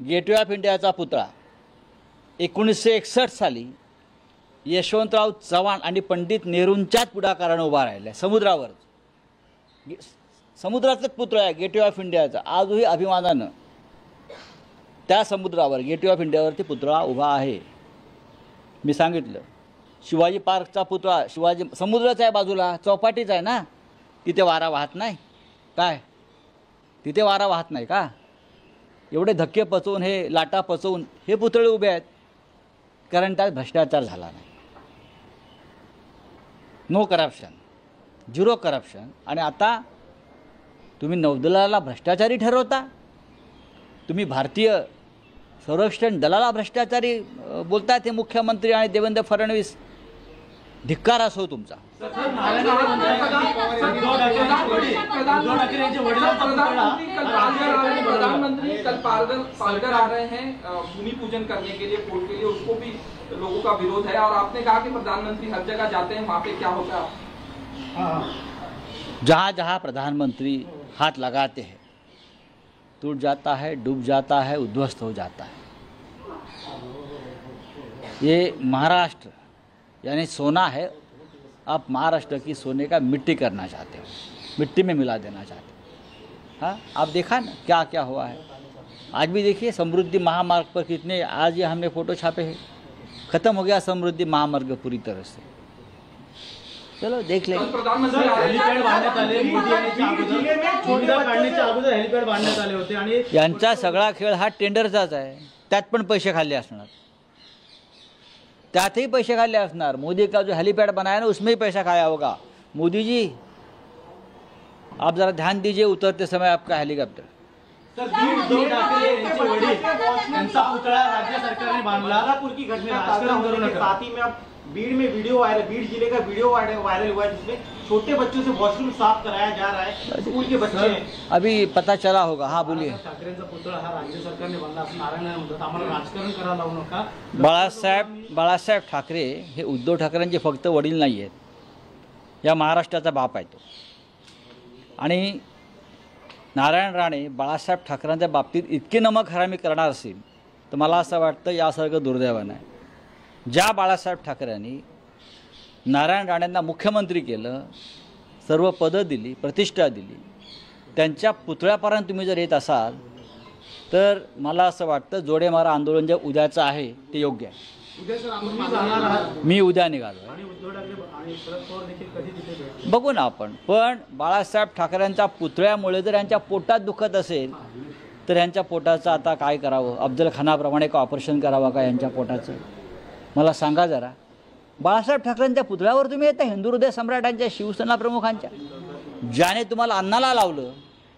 Gateway of इंडियाचा पुतळा 1961 साली यशवंतराव चव्हाण आणि पंडित नेहरूंच्याच पुढाकाराने उभा राहिला समुद्रावर. समुद्रातलाच पुतळा आहे गेटवे ऑफ इंडियाचा. आजही अभिमानानं त्या समुद्रावर गेटवे ऑफ इंडियावरती पुतळा उभा आहे. मी सांगितलं शिवाजी पार्कचा पुतळा शिवाजी समुद्राचा आहे बाजूला, चौपाटीच आहे ना, तिथे वारा वाहत नाही काय? तिथे वारा वाहत नाही का? एवढे धक्के पचवून हे लाटा पचवून हे पुतळे उभे आहेत कारण त्यात भ्रष्टाचार झाला नाही. No corruption, zero corruption. आणि आता तुम्ही नौदलाला भ्रष्टाचारी ठरवता. तुम्ही भारतीय संरक्षण दलाला भ्रष्टाचारी बोलतायत हे मुख्यमंत्री आणि देवेंद्र फडणवीस. धिक्कार असो तुमचा. प्रधानमंत्री कल पालघर आ रहे हैं भूमि पूजन करने के लिए पुल के लिए, उसको भी लोगों का विरोध है और आपने कहा कि प्रधानमंत्री हर जगह जाते हैं, वहाँ पे क्या होता है? जहाँ जहाँ प्रधानमंत्री हाथ लगाते हैं टूट जाता है, डूब जाता है, उद्ध्वस्त हो जाता है. ये महाराष्ट्र यानी सोना है. आप महाराष्ट्र की सोने का मिट्टी करना चाहते हो, मिट्टी में मिला देना चाहते हो. हाँ, आप देखा ना क्या क्या हुआ है. आज भी देखिए समृद्धि महामार्ग पर कितने, आज ये हमने फ़ोटो छापे हैं, ख़त्म हो गया समृद्धि महामार्ग पूरी तरह से. चलो देख लेंगे. हेलिपॅड बांधण्यात आले, मोदी काढण्याच्या अगोदर हेलिपॅड बांधण्यात आले होते आणि यांचा सगळा खेळ हा टेंडरचाच आहे. त्यात पण पैसे खाल्ले असणार, त्यातही पैसे खाल्ले असणार. मोदी का जो हेलीपैड बनाया ना उसमें ही पैसा खाया होगा. मोदी जी आप ज़रा ध्यान दीजिए उतरते समय आपका हेलीकॉप्टर. सर, उद्धव ठाकरे यांचे वडील यांचा पुतळा राज्य सरकारने बांधला. नागपूर की घटना राजकारण करू नका. साथ ही में आप बीड़ में वीडियो वायरल, बीड़ जिले का वीडियो वायरल हुआ है जिसमें छोटे बच्चों से वॉशरूम साफ कराया जा रहा है. स्कूल के बच्चे हैं. अभी पता चला होगा. हाँ बोलिए. ठाकरेंचा पुतळा हा राज्य सरकारने बांधला असं नारायण म्हणतात. आम्हाला राजकारण करायला लावू नका. बाळासाहेब ठाकरे हे उद्धव ठाकरेंचे फक्त वडील नाही आहेत, या महाराष्ट्राचा बाप आहे तो. आणि नारायण राणे बाळासाहेब ठाकरेंच्या बाबतीत इतके नमक हरामी करणार असेल तर मला असं वाटतं यासारखं दुर्दैवानं आहे. ज्या बाळासाहेब ठाकरेंनी नारायण राणेंना मुख्यमंत्री केलं, सर्व पदं दिली, प्रतिष्ठा दिली, त्यांच्या पुतळ्यापर्यंत तुम्ही जर येत असाल तर मला असं वाटतं जोडे मारा आंदोलन जे उद्याचं आहे ते योग्य आहे. मी उद्या निघालो आहे. बघू ना आपण. पण बाळासाहेब ठाकरेंच्या पुतळ्यामुळे जर यांच्या पोटात दुखत असेल तर यांच्या पोटाचं आता काय करावं? अफजल खानाप्रमाणे का ऑपरेशन करावं का यांच्या पोटाचं? मला सांगा जरा. बाळासाहेब ठाकरेंच्या पुतळ्यावर तुम्ही येता, हिंदू हृदय सम्राटांच्या, शिवसेना प्रमुखांच्या, ज्याने तुम्हाला अन्नाला लावलं,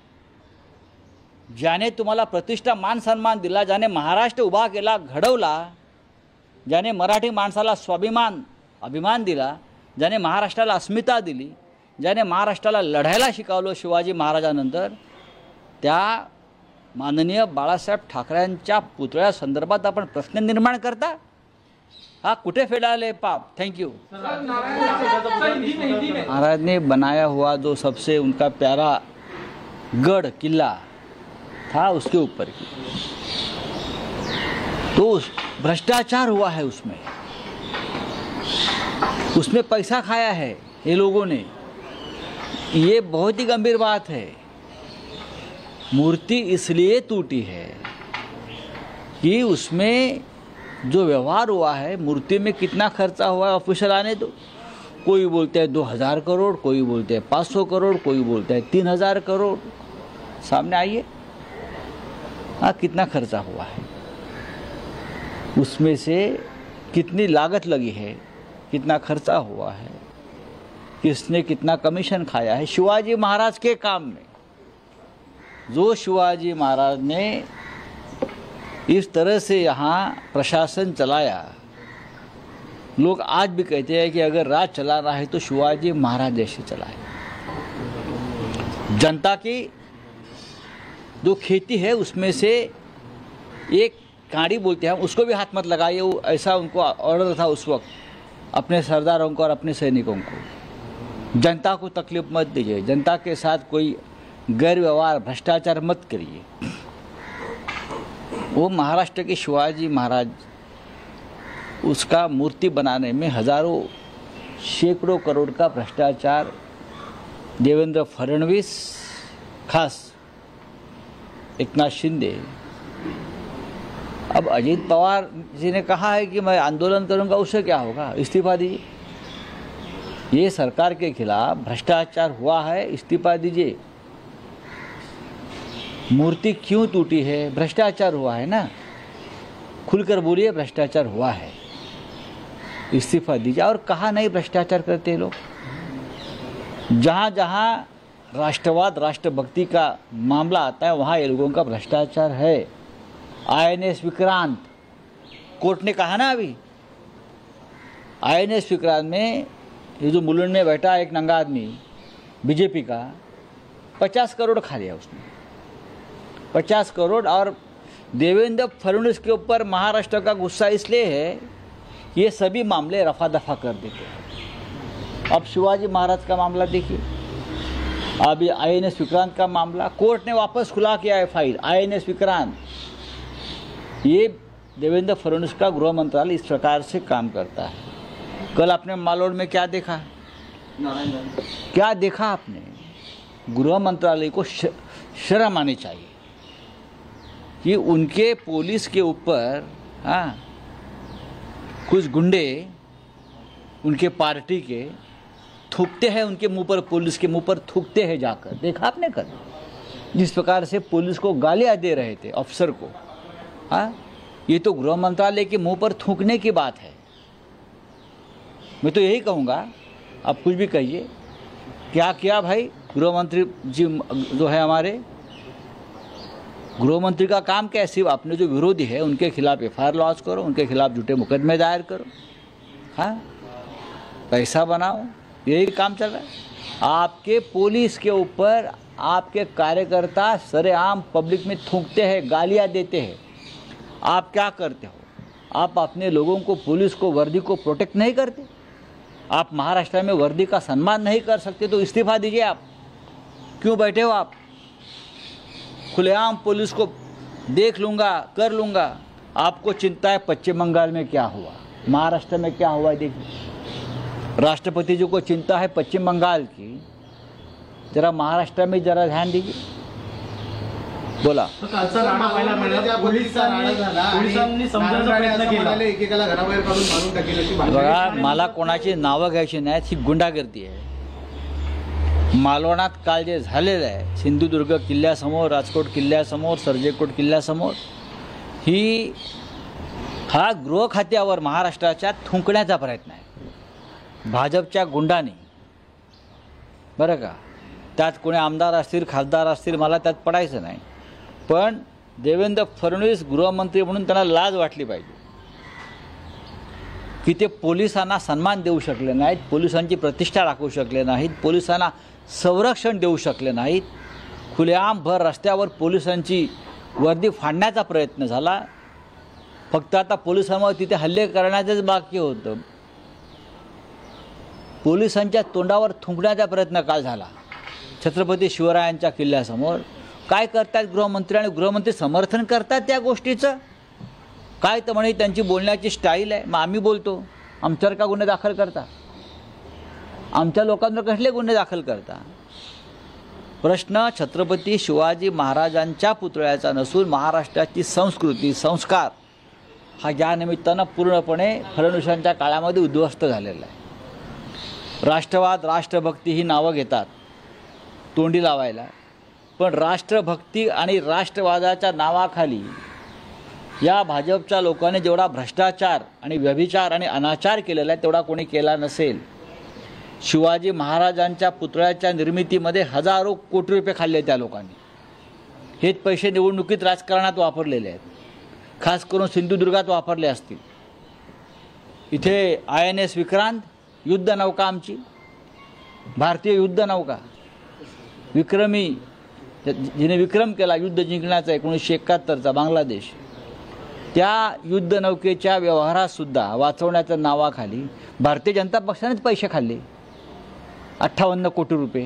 ज्याने तुम्हाला प्रतिष्ठा मान सन्मान दिला, ज्याने महाराष्ट्र उभा केला, घडवला, ज्याने मराठी माणसाला स्वाभिमान अभिमान दिला, ज्याने महाराष्ट्राला अस्मिता दिली, ज्याने महाराष्ट्राला लढायला शिकवलं शिवाजी महाराजांनंतर, त्या माननीय बाळासाहेब ठाकरेंच्या पुतळ्यासंदर्भात आपण प्रश्न निर्माण करता. हाँ, कुठे फेडाले पाप. Thank you. महाराज ने बनाया हुआ जो सबसे उनका प्यारा गढ़ किला था उसके ऊपर की, तो भ्रष्टाचार हुआ है उसमें पैसा खाया है ये लोगों ने. ये बहुत ही गंभीर बात है. मूर्ति इसलिए टूटी है कि उसमें जो व्यवहार हुआ है, मूर्ति में कितना खर्चा हुआ है ऑफिशियल आने दो. कोई बोलते हैं 2000 करोड़, कोई बोलते हैं 500 करोड़, कोई बोलते हैं 3000 करोड़. सामने आइए, हाँ, कितना खर्चा हुआ है, उसमें से कितनी लागत लगी है, कितना खर्चा हुआ है, किसने कितना कमीशन खाया है शिवाजी महाराज के काम में. जो शिवाजी महाराज ने इस तरह से यहाँ प्रशासन चलाया, लोग आज भी कहते हैं कि अगर राज चलाना है तो शिवाजी महाराज जैसे चलाए. जनता की जो खेती है उसमें से एक कांडी बोलते हैं, उसको भी हाथ मत लगाइए. वो ऐसा उनको ऑर्डर था उस वक्त अपने सरदारों को और अपने सैनिकों को. जनता को तकलीफ मत दीजिए, जनता के साथ कोई गैर व्यवहार भ्रष्टाचार मत करिए. वो महाराष्ट्र के शिवाजी महाराज, उसका मूर्ति बनाने में हजारों सैकड़ों करोड़ का भ्रष्टाचार देवेंद्र फडणवीस, खास एकनाथ शिंदे। अब अजीत पवार जी ने कहा है कि मैं आंदोलन करूंगा, उससे क्या होगा, इस्तीफा दीजिए। ये सरकार के खिलाफ भ्रष्टाचार हुआ है, इस्तीफा दीजिए। मूर्ति क्यों टूटी है, भ्रष्टाचार हुआ है ना, खुलकर बोलिए भ्रष्टाचार हुआ है, इस्तीफा दीजिए। और कहा नहीं भ्रष्टाचार करते हैं लोग। जहाँ जहाँ राष्ट्रवाद राष्ट्रभक्ति का मामला आता है वहाँ ये लोगों का भ्रष्टाचार है। INS विक्रांत, कोर्ट ने कहा ना अभी, INS विक्रांत में ये जो मुलुंड में बैठा एक नंगा आदमी बीजेपी का, 50 करोड़ खा लिया उसने, 50 करोड़। और देवेंद्र फडणवीस के ऊपर महाराष्ट्र का गुस्सा इसलिए है, ये सभी मामले रफा दफा कर देते हैं। अब शिवाजी महाराज का मामला देखिए, अभी INS विक्रांत का मामला कोर्ट ने वापस खुला किया है फाइल। INS विक्रांत, ये देवेंद्र फडणवीस का गृह मंत्रालय इस प्रकार से काम करता है। कल आपने मालोड़ में क्या देखा, क्या देखा आपने? गृह मंत्रालय को शर्म आनी चाहिए कि उनके पुलिस के ऊपर कुछ गुंडे उनके पार्टी के थूकते हैं, उनके मुंह पर, पुलिस के मुंह पर थूकते हैं जाकर। देखा आपने कल जिस प्रकार से पुलिस को गालियां दे रहे थे अफसर को। ये तो गृह मंत्रालय के मुंह पर थूकने की बात है। मैं तो यही कहूँगा, आप कुछ भी कहिए, क्या किया भाई गृह मंत्री जी जो है हमारे, गृह मंत्री का काम क्या है? सिर्फ अपने जो विरोधी है उनके खिलाफ FIR लॉन्च करो, उनके खिलाफ झूठे मुकदमे दायर करो, पैसा बनाओ, यही काम चल रहा है। आपके पुलिस के ऊपर आपके कार्यकर्ता सरेआम पब्लिक में थूकते हैं, गालियां देते हैं। आप क्या करते हो? आप अपने लोगों को, पुलिस को, वर्दी को प्रोटेक्ट नहीं करते। आप महाराष्ट्र में वर्दी का सम्मान नहीं कर सकते तो इस्तीफा दीजिए। आप क्यों बैठे हो? आप खुलेआम पुलिस को देख लूँगा, कर लूँगा। आपको चिंता है पश्चिम बंगाल में क्या हुआ, महाराष्ट्र में क्या हुआ, देखिए। राष्ट्रपति जी को चिंता है पश्चिम बंगाल की, जरा महाराष्ट्र में जरा ध्यान दीजिए। बोला बघा, मला कोणाची नावं घ्यायची नाहीत, ही गुंडागर्दी आहे। मालवणात काल जे झालेलं आहे, सिंधुदुर्ग किल्ल्यासमोर, राजकोट किल्ल्यासमोर, सर्जेकोट किल्ल्यासमोर, हा गृह खात्यावर महाराष्ट्राच्या थुंकण्याचा प्रयत्न आहे भाजपच्या गुंडांनी, बरं का। त्यात कोणी आमदार असतील, खासदार असतील, मला त्यात पडायचं नाही, पण देवेंद्र फडणवीस गृहमंत्री म्हणून त्यांना लाज वाटली पाहिजे की ते पोलिसांना सन्मान देऊ शकले नाहीत, पोलिसांची प्रतिष्ठा राखू शकले नाहीत, पोलिसांना संरक्षण देऊ शकले नाहीत। खुलेआम भर रस्त्यावर पोलिसांची वर्दी फाडण्याचा प्रयत्न झाला। फक्त आता पोलिसांवर तिथे हल्ले करण्याचंच बाकी होतं। पोलिसांच्या तोंडावर थुंकण्याचा प्रयत्न काल झाला छत्रपती शिवरायांच्या किल्ल्यासमोर। काय करतात गृहमंत्री, आणि गृहमंत्री समर्थन करतात त्या गोष्टीचं? काय तर म्हणे त्यांची बोलण्याची स्टाईल आहे, मग आम्ही बोलतो आमच्यावर का गुन्हे दाखल करता, आमच्या लोकांवर कसले गुन्हे दाखल करता? प्रश्न छत्रपती शिवाजी महाराजांच्या पुतळ्याचा नसून महाराष्ट्राची संस्कृती, संस्कार हा या निमित्तानं पूर्णपणे फडणवीसांच्या काळामध्ये उद्ध्वस्त झालेला आहे। राष्ट्रवाद, राष्ट्रभक्ती ही नावं घेतात तोंडी लावायला, पण राष्ट्रभक्ती आणि राष्ट्रवादाच्या नावाखाली या भाजपच्या लोकांनी जेवढा भ्रष्टाचार आणि व्यभिचार आणि अनाचार केलेला आहे तेवढा कोणी केला नसेल। शिवाजी महाराजांच्या पुतळ्याच्या निर्मितीमध्ये हजारो कोटी रुपये खाल्ले त्या लोकांनी। हेच पैसे निवडणुकीत राजकारणात वापरलेले आहेत, खास करून सिंधुदुर्गात वापरले असतील। इथे INS विक्रांत, युद्धनौका आमची, भारतीय युद्धनौका, विक्रमी, जिने विक्रम केला युद्ध जिंकण्याचा 1971चा बांगलादेश, त्या युद्धनौकेच्या व्यवहारातसुद्धा वाचवण्याच्या नावाखाली भारतीय जनता पक्षानेच पैसे खाल्ले, 58 कोटी रुपये।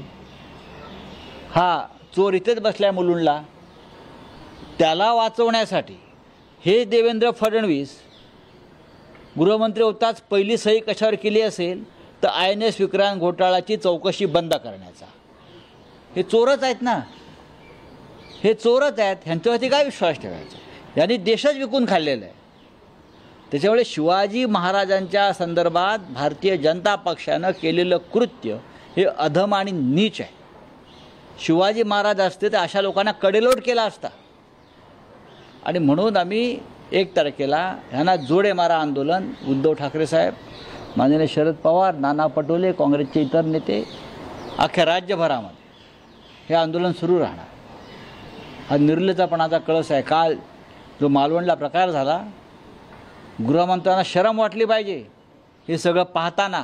हा चोर इथेच बसलाय मुलुंडला, त्याला वाचवण्यासाठी हे देवेंद्र फडणवीस गृहमंत्री होताच पहिली सही कशावर केली असेल तर INS विक्रांत घोटाळ्याची चौकशी बंद करण्याचा. हे चोरच आहेत ना, हे चोरच आहेत, ह्यांच्यावरती काय विश्वास ठेवायचा. यांनी देशच विकून खाल्लेलं आहे. त्याच्यामुळे शिवाजी महाराजांच्या संदर्भात भारतीय जनता पक्षानं केलेलं कृत्य हे अधम आणि नीच आहे. शिवाजी महाराज असते तर अशा लोकांना कडेलोट केला असता. आणि म्हणून आम्ही 1 तारखेला ह्यांना जोडे मारा आंदोलन, उद्धव ठाकरे साहेब, माननीय शरद पवार, नाना पटोले, काँग्रेसचे इतर नेते, अख्ख्या राज्यभरामध्ये हे आंदोलन सुरू राहणार. हा निर्लज्जपणाचा कळस आहे. काल जो मालवणला प्रकार झाला, गृहमंत्र्यांना शरम वाटली पाहिजे. हे सगळं पाहताना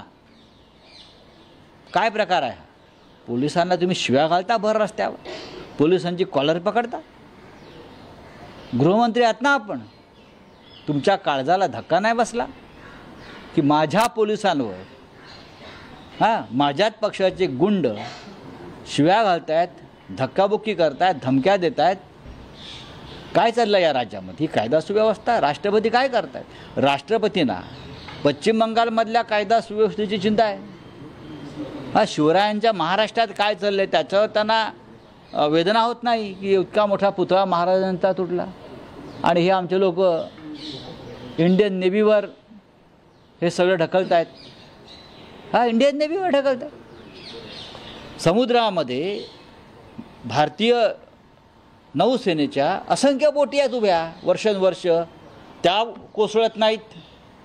काय प्रकार आहे. पोलिसांना तुम्ही शिव्या घालता भर रस्त्यावर, पोलिसांची कॉलर पकडता. गृहमंत्री आहात ना आपण, तुमच्या काळजाला धक्का नाही बसला की माझ्या पोलिसांवर माझ्याच पक्षाचे गुंड शिव्या घालतायत, धक्काबुक्की करतायत, धमक्या देत आहेत. काय चाललं या राज्यामध्ये? ही कायदा सुव्यवस्था, राष्ट्रपती काय करतायत? राष्ट्रपतींना पश्चिम बंगालमधल्या कायदा सुव्यवस्थेची चिंता आहे. शिवरायांच्या महाराष्ट्रात काय चाललं आहे त्याच्यावर त्यांना वेदना होत नाही की इतका मोठा पुतळा महाराजांचा तुटला आणि हे आमचे लोक इंडियन नेव्हीवर हे सगळं ढकलत आहेत. इंडियन नेव्हीवर ढकलत आहेत. समुद्रामध्ये भारतीय नौसेनेच्या असंख्य बोटी आहेत उभ्या वर्षानुवर्ष. त्या कोसळत नाहीत,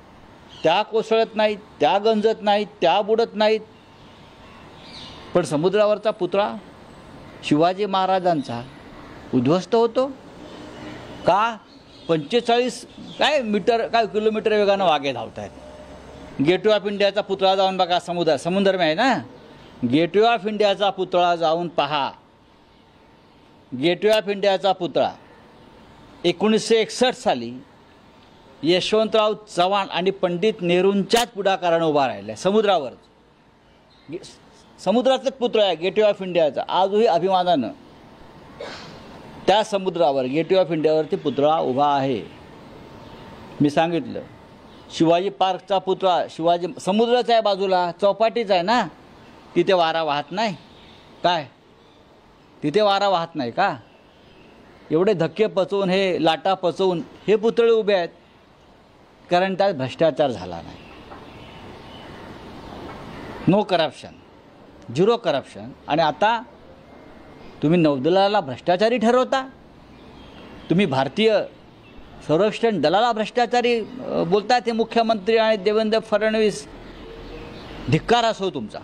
त्या गंजत नाहीत, त्या बुडत नाहीत. पण समुद्रावरचा पुतळा शिवाजी महाराजांचा उद्ध्वस्त होतो का? 45 किलोमीटर वेगानं वाघे धावत आहेत. गेटवे ऑफ इंडियाचा पुतळा जाऊन बघा, समुद्र में आहे ना. गेटवे ऑफ इंडियाचा पुतळा जाऊन पहा. गेटवे ऑफ इंडियाचा पुतळा 1961 साली यशवंतराव चव्हाण आणि पंडित नेहरूंच्याच पुढाकारानं उभा राहिला आहे समुद्रावर. समुद्राचाच पुतळा आहे गेटवे ऑफ इंडियाचा. आजही अभिमानानं त्या समुद्रावर गेटवे ऑफ इंडियावरती पुतळा उभा आहे. मी सांगितलं शिवाजी पार्कचा पुतळा, शिवाजी समुद्राचा आहे बाजूला, चौपाटीच आहे ना, तिथे वारा वाहत नाही काय? तिथे वारा वाहत नाही का? एवढे धक्के पचवून, हे लाटा पचवून हे पुतळे उभे आहेत कारण त्यात भ्रष्टाचार झाला नाही. No corruption, 0 corruption. आणि आता तुम्ही नौदलाला भ्रष्टाचारी ठरवता. तुम्ही भारतीय संरक्षण दलाला भ्रष्टाचारी बोलतात. हे मुख्यमंत्री आणि देवेंद्र फडणवीस, धिक्कार असो तुमचा.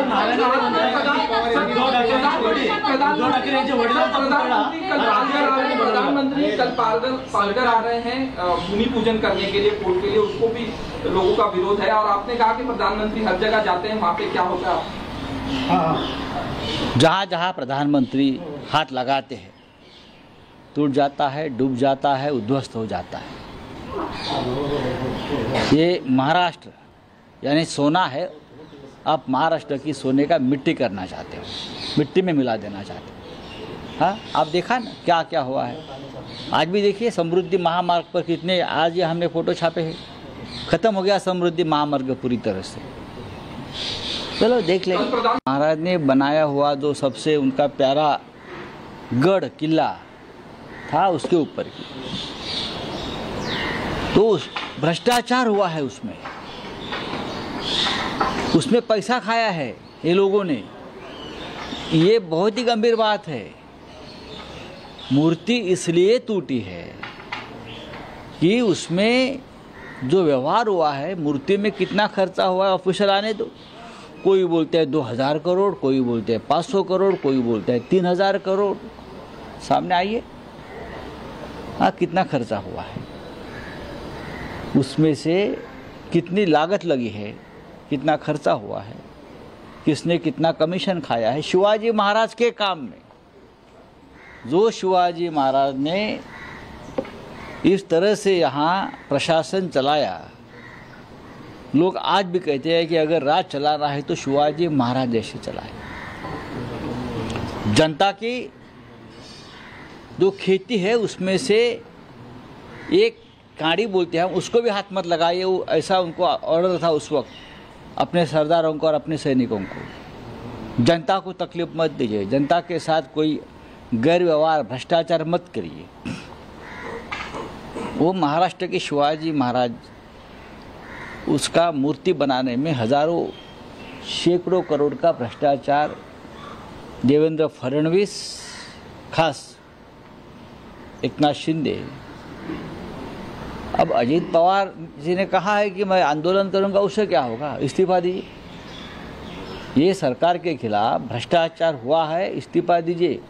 प्रधानमंत्री कल पालघर आ रहे हैं भूमि पूजन करने के लिए, पुल के लिए, उसको भी लोगों का विरोध है. और आपने कहा कि प्रधानमंत्री हर जगह जाते हैं, वहाँ पे क्या होता है? जहाँ जहाँ प्रधानमंत्री हाथ लगाते हैं टूट जाता है, डूब जाता है, उद्ध्वस्त हो जाता है. ये महाराष्ट्र यानी सोना है. आप महाराष्ट्र की सोने का मिट्टी करना चाहते हो, मिट्टी में मिला देना चाहते हो. हाँ, आप देखा ना क्या क्या हुआ है. आज भी देखिए समृद्धि महामार्ग पर कितने, आज ये हमने फ़ोटो छापे हैं, ख़त्म हो गया समृद्धि महामार्ग पूरी तरह से. चलो देख लें. महाराज ने बनाया हुआ जो सबसे उनका प्यारा गढ़ किला था उसके ऊपर की, तो भ्रष्टाचार हुआ है उसमें पैसा खाया है ये लोगों ने. ये बहुत ही गंभीर बात है. मूर्ति इसलिए टूटी है कि उसमें जो व्यवहार हुआ है, मूर्ति में कितना खर्चा हुआ है ऑफिशियल आने दो. कोई बोलते हैं 2000 करोड़, कोई बोलते हैं 500 करोड़, कोई बोलते हैं 3000 करोड़. सामने आइए हाँ कितना खर्चा हुआ है, उसमें से कितनी लागत लगी है, कितना खर्चा हुआ है, किसने कितना कमीशन खाया है शिवाजी महाराज के काम में. जो शिवाजी महाराज ने इस तरह से यहाँ प्रशासन चलाया, लोग आज भी कहते हैं कि अगर राज चला रहा है तो शिवाजी महाराज जैसे चलाए. जनता की जो खेती है उसमें से एक काड़ी बोलते हैं उसको भी हाथ मत लगाइए, वो ऐसा उनको ऑर्डर था उस वक्त अपने सरदारों को और अपने सैनिकों को। जनता को तकलीफ मत दीजिए, जनता के साथ कोई गैर व्यवहार भ्रष्टाचार मत करिए। वो महाराष्ट्र के शिवाजी महाराज, उसका मूर्ति बनाने में हजारों सैकड़ों करोड़ का भ्रष्टाचार देवेंद्र फडणवीस, खास एकनाथ शिंदे। अब अजीत पवार जी ने कहा है कि मैं आंदोलन करूंगा, उससे क्या होगा, इस्तीफा दीजिए। ये सरकार के खिलाफ भ्रष्टाचार हुआ है, इस्तीफा दीजिए।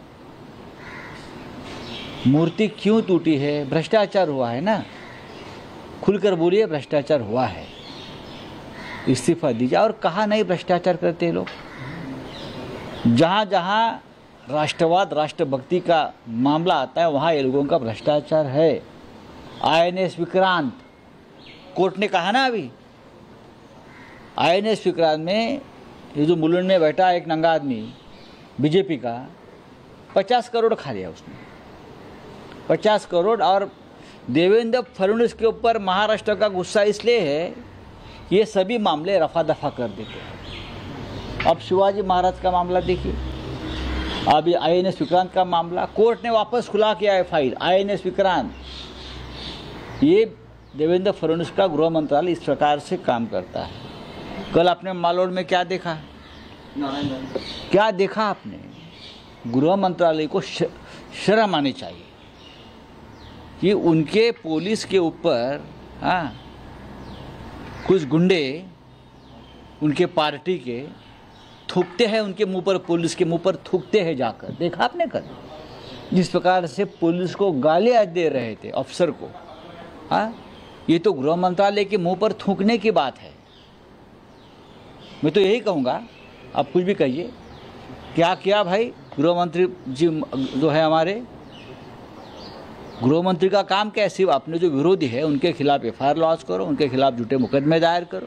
मूर्ति क्यों टूटी है, भ्रष्टाचार हुआ है ना, खुलकर बोलिए भ्रष्टाचार हुआ है, इस्तीफा दीजिए। और कहा नहीं भ्रष्टाचार करते हैं लोग। जहाँ जहाँ राष्ट्रवाद राष्ट्रभक्ति का मामला आता है वहाँ ये लोगों का भ्रष्टाचार है। INS विक्रांत, कोर्ट ने कहा ना अभी, INS विक्रांत में ये जो मुलुंड में बैठा एक नंगा आदमी बीजेपी का, 50 करोड़ खा लिया उसने, 50 करोड़। और देवेंद्र फडणवीस के ऊपर महाराष्ट्र का गुस्सा इसलिए है, ये सभी मामले रफा दफा कर देते हैं। अब शिवाजी महाराज का मामला देखिए, अभी INS विक्रांत का मामला कोर्ट ने वापस खुला किया है फाइल। INS विक्रांत, ये देवेंद्र फडणवीस का गृह मंत्रालय इस प्रकार से काम करता है। कल आपने मालोड में क्या देखा, क्या देखा आपने? गृह मंत्रालय को शर्म आनी चाहिए कि उनके पुलिस के ऊपर कुछ गुंडे उनके पार्टी के थूकते हैं, उनके मुंह पर, पुलिस के मुंह पर थूकते हैं जाकर। देखा आपने कल जिस प्रकार से पुलिस को गालियां दे रहे थे अफसर को। ये तो गृह मंत्रालय के मुंह पर थूकने की बात है। मैं तो यही कहूँगा, आप कुछ भी कहिए, क्या किया भाई गृह मंत्री जी जो है हमारे, गृह मंत्री का काम क्या है? सिर्फ अपने जो विरोधी है उनके खिलाफ FIR लॉन्च करो, उनके खिलाफ झूठे मुकदमे दायर करो,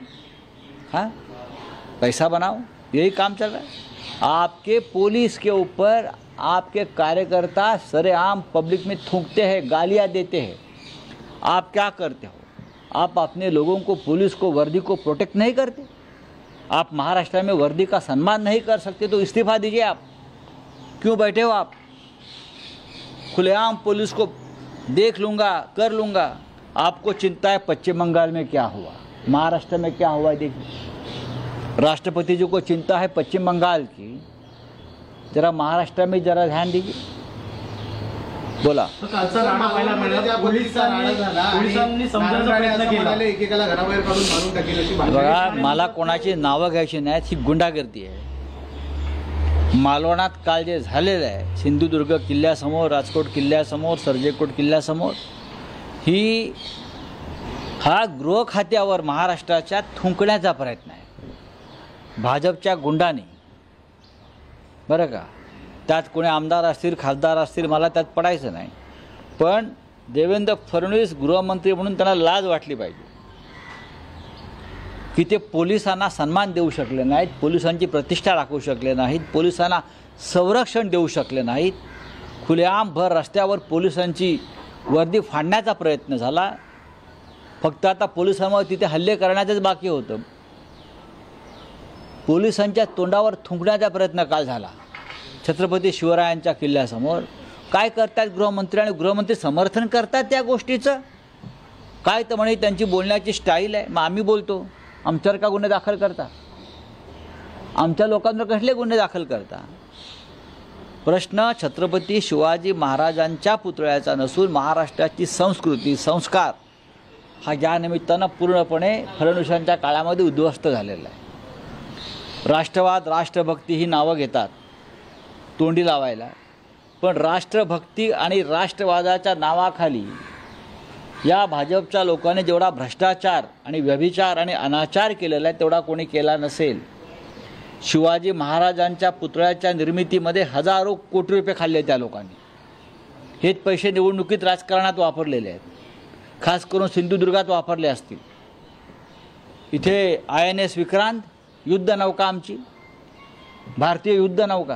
पैसा बनाओ, यही काम चल रहा है। आपके पुलिस के ऊपर आपके कार्यकर्ता सरेआम पब्लिक में थूकते हैं, गालियां देते हैं। आप क्या करते हो? आप अपने लोगों को, पुलिस को, वर्दी को प्रोटेक्ट नहीं करते। आप महाराष्ट्र में वर्दी का सम्मान नहीं कर सकते तो इस्तीफा दीजिए। आप क्यों बैठे हो? आप खुलेआम पुलिस को देख लूँगा, कर लूँगा। आपको चिंता है पश्चिम बंगाल में क्या हुआ, महाराष्ट्र में क्या हुआ, देखिए। राष्ट्रपति जी को चिंता है पश्चिम बंगाल की, जरा महाराष्ट्र में जरा ध्यान दीजिए। बोला बघा, मला कोणाची नावं घ्यायची नाहीत, ही गुंडागर्दी आहे। मालवणात काल जे झालेलं आहे, सिंधुदुर्ग किल्ल्यासमोर, राजकोट किल्ल्यासमोर, सर्जेकोट किल्ल्यासमोर, हा गृह खात्यावर महाराष्ट्राच्या थुंकण्याचा प्रयत्न आहे भाजपच्या गुंडांनी, बरं का। त्यात कोणी आमदार असतील, खासदार असतील, मला त्यात पडायचं नाही, पण देवेंद्र फडणवीस गृहमंत्री म्हणून त्यांना लाज वाटली पाहिजे की ते पोलिसांना सन्मान देऊ शकले नाहीत, पोलिसांची प्रतिष्ठा राखू शकले नाहीत, पोलिसांना संरक्षण देऊ शकले नाहीत। खुलेआम भर रस्त्यावर पोलिसांची वर्दी फाडण्याचा प्रयत्न झाला। फक्त आता पोलिसांवर तिथे हल्ले करण्याचंच बाकी होतं। पोलिसांच्या तोंडावर थुंकण्याचा प्रयत्न काल झाला छत्रपती शिवरायांच्या किल्ल्यासमोर। काय करतात गृहमंत्री, आणि गृहमंत्री समर्थन करतात त्या गोष्टीचं? काय तर म्हणे त्यांची बोलण्याची स्टाईल आहे। मग आम्ही बोलतो, आमच्यावर का गुन्हे दाखल करता? आमच्या लोकांवर कसले गुन्हे दाखल करता? प्रश्न छत्रपती शिवाजी महाराजांच्या पुतळ्याचा नसून महाराष्ट्राची संस्कृती, संस्कार हा या निमित्तानं पूर्णपणे फडणवीसांच्या काळामध्ये उद्ध्वस्त झालेला आहे। राष्ट्रवाद, राष्ट्रभक्ती ही नावं घेतात तोंडी लावायला, पण राष्ट्रभक्ती आणि राष्ट्रवादाच्या नावाखाली या भाजपच्या लोकांनी जेवढा भ्रष्टाचार आणि व्यभिचार आणि अनाचार केलेला आहे तेवढा कोणी केला नसेल। शिवाजी महाराजांच्या पुतळ्याच्या निर्मितीमध्ये हजारो कोटी रुपये खाल्ले त्या लोकांनी। हेच पैसे निवडणुकीत राजकारणात वापरलेले आहेत, खास करून सिंधुदुर्गात वापरले असतील। इथे INS विक्रांत युद्धनौका, आमची भारतीय युद्धनौका,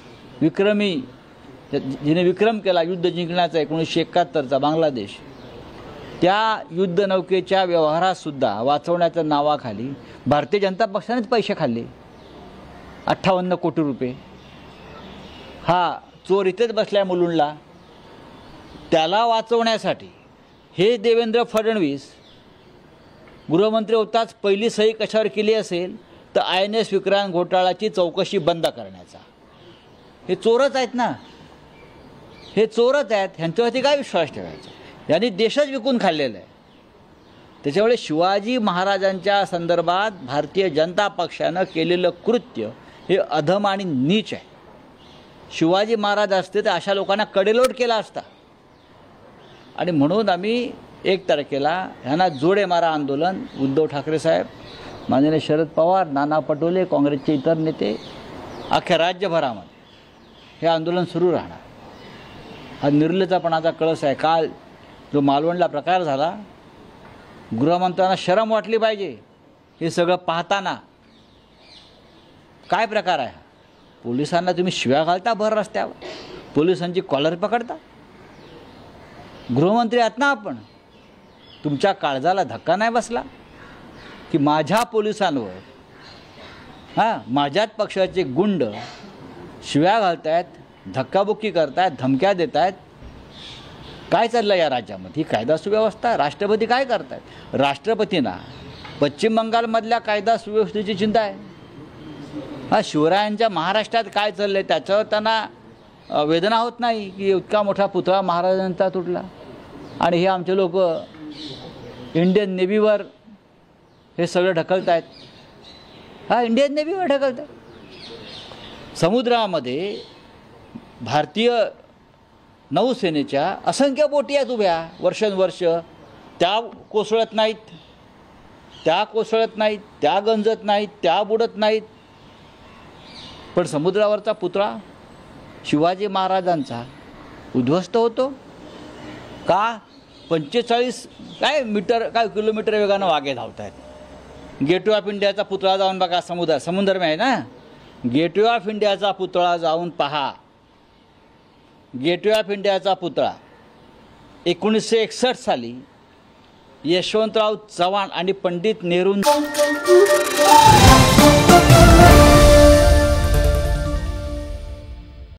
विक्रमी, जिने विक्रम केला युद्ध जिंकण्याचा 1971चा बांगलादेश, त्या युद्धनौकेच्या व्यवहारातसुद्धा वाचवण्याच्या नावाखाली भारतीय जनता पक्षानेच पैसे खाल्ले, 58 कोटी रुपये. हा चोर इथेच बसलाय मुलुंडला, त्याला वाचवण्यासाठी हे देवेंद्र फडणवीस गृहमंत्री होताच पहिली सही कशावर केली असेल तर INS विक्रांत घोटाळ्याची चौकशी बंद करण्याचा. हे चोरच आहेत ना, हे चोरच आहेत, ह्यांच्यावरती काय विश्वास ठेवायचा? यांनी देशच विकून खाल्लेलं आहे. त्याच्यामुळे शिवाजी महाराजांच्या संदर्भात भारतीय जनता पक्षानं केलेलं कृत्य हे अधम आणि नीच आहे. शिवाजी महाराज असते तर अशा लोकांना कडेलोट केला असता. आणि म्हणून आम्ही 1 तारखेला ह्यांना जोडे मारा आंदोलन, उद्धव ठाकरे साहेब, माननीय शरद पवार, नाना पटोले, काँग्रेसचे इतर नेते, अख्ख्या राज्यभरामध्ये हे आंदोलन सुरू राहणार. हा निर्लज्जपणाचा कळस आहे. काल जो मालवणला प्रकार झाला, गृहमंत्र्यांना शरम वाटली पाहिजे. हे सगळं पाहताना काय प्रकार आहे? पोलिसांना तुम्ही शिव्या घालता भर रस्त्यावर, पोलिसांची कॉलर पकडता. गृहमंत्री आहात ना आपण, तुमच्या काळजाला धक्का नाही बसला की माझ्या पोलिसांवर माझ्याच पक्षाचे गुंड शिव्या घालतायत, धक्काबुक्की करतायत, धमक्या देत आहेत? काय चाललं या राज्यामध्ये? ही कायदा सुव्यवस्था? राष्ट्रपती काय करतायत? राष्ट्रपतींना पश्चिम बंगालमधल्या कायदा सुव्यवस्थेची चिंता आहे. शिवरायांच्या महाराष्ट्रात काय चाललं आहे त्याच्यावर त्यांना वेदना होत नाही की इतका मोठा पुतळा महाराजांचा तुटला आणि हे आमचे लोक इंडियन नेव्हीवर हे सगळं ढकलत आहेत. इंडियन नेव्हीवर ढकलत आहेत. समुद्रामध्ये भारतीय नौसेनेच्या असंख्य बोटी आहेत उभ्या वर्षानुवर्ष, त्या कोसळत नाहीत, त्या गंजत नाहीत, त्या बुडत नाहीत. पण समुद्रावरचा पुतळा शिवाजी महाराजांचा उद्ध्वस्त होतो का? 45 किलोमीटर वेगानं वाघे धावत आहेत. गेटवे ऑफ इंडियाचा पुतळा जाऊन बघा, समुद्र में आहे ना, गेटवे ऑफ इंडियाचा पुतळा जाऊन पहा. गेटवे ऑफ इंडियाचा पुतळा 1961 साली यशवंतराव चव्हाण आणि पंडित नेहरू